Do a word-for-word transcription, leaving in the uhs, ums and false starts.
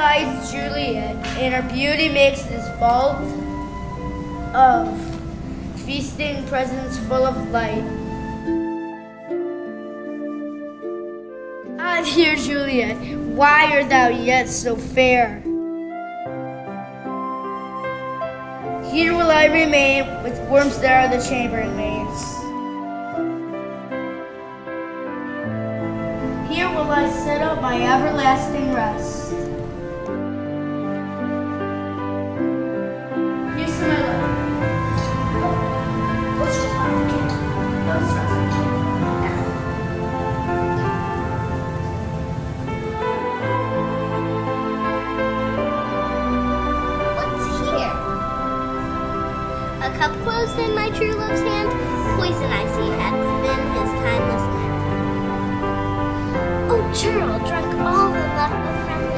lies Juliet, and her beauty makes this vault of feasting presents full of light. Ah, dear Juliet, why art thou yet so fair? Here will I remain with worms that are the chambermaids. Here will I set up my everlasting rest. Here's to my love. Let's just find the cake. No, it's not the cake. A cup closed in my true love's hand, poison I see hath been his timeless end. Oh, churl, drunk all the love of friends.